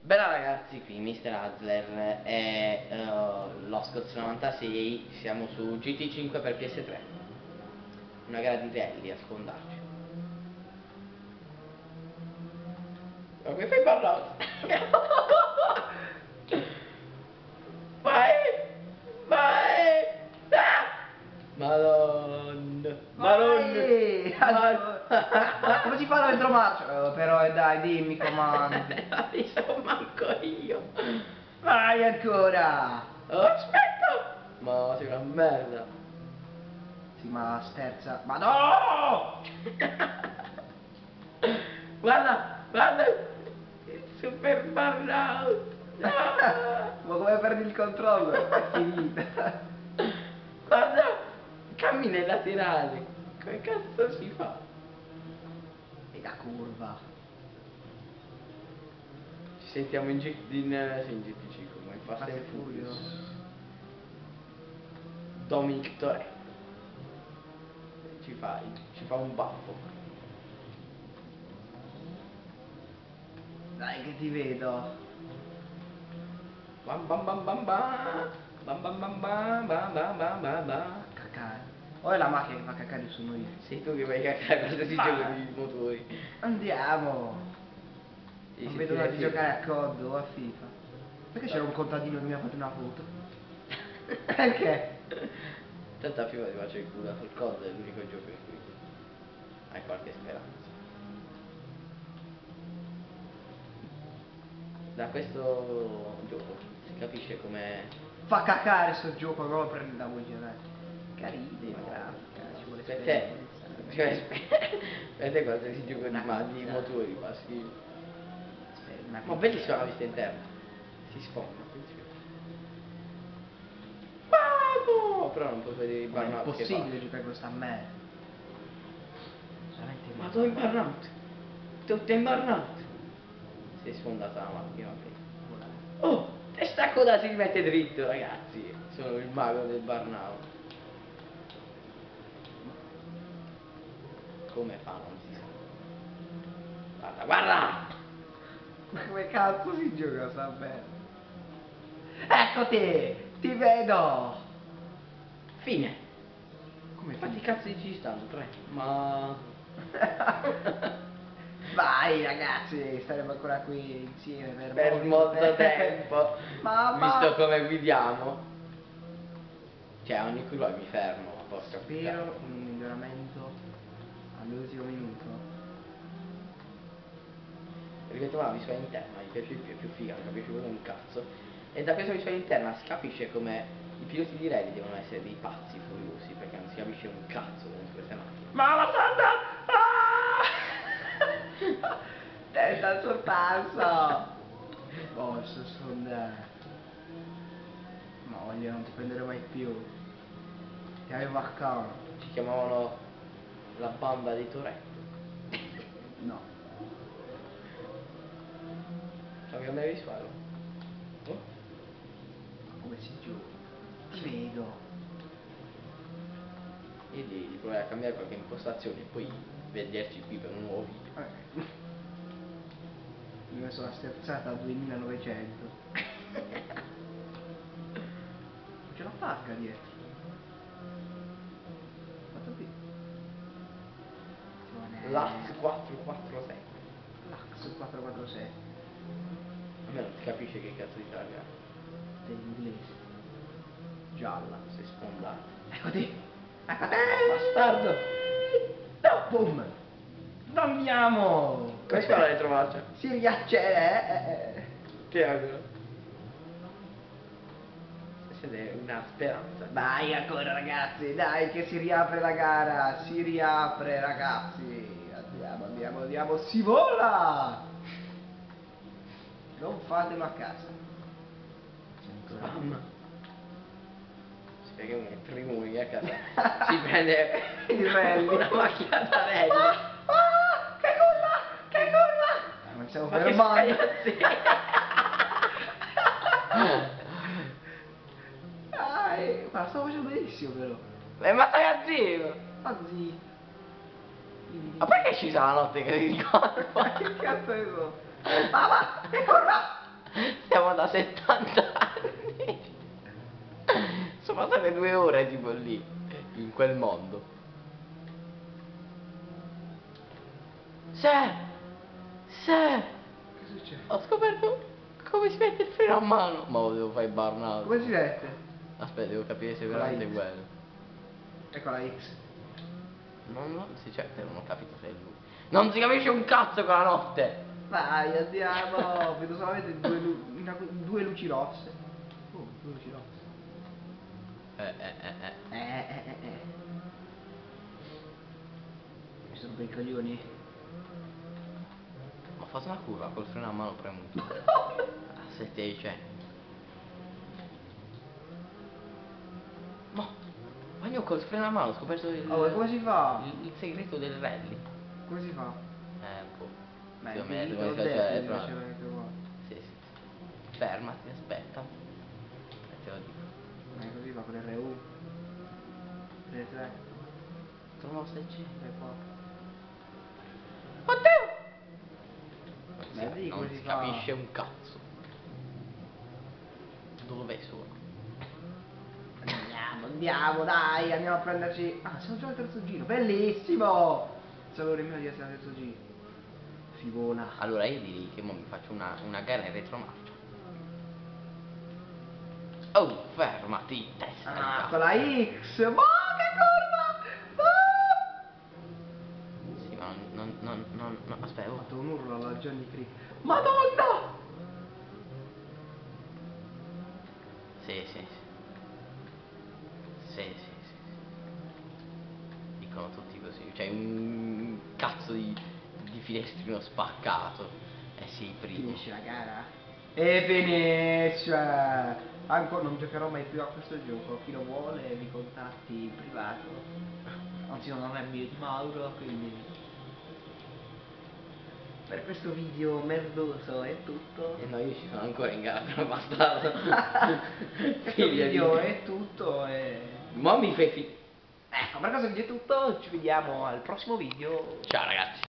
Bella ragazzi, qui Mr. Adler e lo Scozz 96, siamo su GT5 per PS3, una gara di rally a sfondarci. Ma come fai parlato? Vai! Vai! Ah! Madonna! Vai! Madonna! Come si fa la retromarcia? Però dai, dimmi comandi. Non so manco io! Vai ancora! Oh, aspetta! Ma sei una merda! Sì, ma sterza. Ma no! Guarda! Guarda! Il super burnout! No! Ma come perdi il controllo? È finita. Guarda! Cammina ai laterali! Come cazzo si fa? E la curva. Ci sentiamo in GT5, ma in Fast and Furious. Dominic Toretto. Ci fa un baffo. Dai che ti vedo. Bam bam bam bam bam. Bam bam bam bam bam bam bam bam bam. Cacare. O è la macchina che fa cacare, sono io. Sei tu che vai a cagare qualsiasi Vai. gioco di motori. Andiamo. Sì, Non sì, vedo sì, l'ora di sì. giocare a COD o a FIFA. Perché c'era un contadino che mi ha fatto una foto? Perché? Tanto a FIFA ti faccio il culo, sul COD è l'unico gioco in cui hai qualche speranza. Da questo gioco si capisce come... Fa cacare sto gioco, non lo prendi da voce, dai. Carino, Sì, la grafica, ci vuole per te, esperienza. cioè, per te qualsiasi gioco di, Una di cosa. motori fa schifo. Una Ma pizza. bellissima la vista interna. Si sfonda, attenzione. Vamo! Però non posso vedere il Ma è burnout che fa. impossibile giocare con sta merda. Veramente Ma tu in burnout! Tutto in burnout! Si è sfondata la macchina prima. Oh! Testa coda si rimette dritto, ragazzi! Sono il mago del burnout. Come fa non si sa. Guarda, guarda! Ma come cazzo si gioca sta merda? Eccoti! Ti vedo! Fine! Come Quanti fai? cazzo ci stanno? 3. Ma... Vai ragazzi, staremo ancora qui insieme per molto tempo, Ma visto come guidiamo. Cioè ogni curva mi fermo, ma porca spero in un miglioramento all'ultimo minuto. Ripeto, la visuale interna mi piace di più, è più figa, non capisce proprio un cazzo. E da questa visuale interna si capisce come i piloti di rally devono essere dei pazzi furiosi, perché non si capisce un cazzo con queste macchine. Ma la santa! Ah! Testa sul passo! Posso sfondare. Ma voglio, non ti prenderò mai più. Ti avevo accanto. Ci chiamavano la banda di Toretto. No. Abbiamo mai visuale? Oh? Come si gioca? Ti vedo. E di provare a cambiare qualche impostazione e poi vederci qui per un nuovo video. Mi ho messo la sterzata a 2900. Non ce la facca dietro. Fatto qui. L'Ax 446. L'Ax 446. A me non si capisce che cazzo di targa. Dell'inglese. Gialla. Si è sfondato. Eccoti. Bastardo! No, boom. Andiamo. Come si fa la retromarcia? Si riaccende. Che auguro? Questa è una speranza. Vai ancora ragazzi, dai che si riapre la gara, si riapre ragazzi. Andiamo, andiamo, andiamo, si vola! Non fatelo a casa. Spam. Spiega che primo lui a casa si prende Il rally. una macchina da rally. Che curva! Che curva! Non stiamo Ma che fermando. stai Dai, ma stavo facendo benissimo però. ma stai a zero! Ma zii. Ma perché ci sarà la notte che ti ricordo? Ma che cazzo ne so? Mamma, che curva! Siamo da 70 anni. Sono passate 2 ore tipo lì, in quel mondo. Se Che succede? ho scoperto come si mette il freno a mano. Ma lo devo fare il burnout. Come si mette? Aspetta, devo capire se è Con la veramente X. quello. Ecco la X. Non si certo, non ho capito se è lui. Non si capisce un cazzo con la notte. Vai, andiamo. Vedo solamente due luci rosse. Oh, due luci rosse. Mi sono bei coglioni. Ma fate una curva col freno a mano premuto. A 700. Ma io col freno a mano ho scoperto Oh, e come si fa? il segreto del rally. Come si fa? Un po'. Beh, Più o meno, infinito, come l'ho si detto, faceva mi però- faceva anche qua. Sì. Fermati, aspetta. E te lo dico. Così va con RU. 3, 3, Trovo 6G. 3, 4. Oddio! Vedi come Non si si fa? capisce un cazzo. Dove sono? Andiamo, dai, andiamo a prenderci. Ah, siamo già al terzo giro, bellissimo! Sapevo nemmeno di essere al terzo giro. Si vola. Allora io direi che mo mi faccio una gara in retromarcia. Oh, fermati, testa di Ah, cazzo. con la X! Ma che curva! Ah! Sì, ma non, aspetta, Ho oh. fatto un urlo alla Johnny Creek. Madonna! Sì. Dicono tutti così, c'è un cazzo di finestrino spaccato. Eh sì, primo. Finisce la gara? E finisce! Ancora non giocherò mai più a questo gioco. Chi lo vuole mi contatti in privato. Anzi non è mio, di Mauro, quindi. Per questo video merdoso è tutto. E no, io ci sono ancora in gara, però bastardo. Questo video è tutto e. Mo mi fai Ecco, per questo video è tutto, ci vediamo al prossimo video. Ciao ragazzi.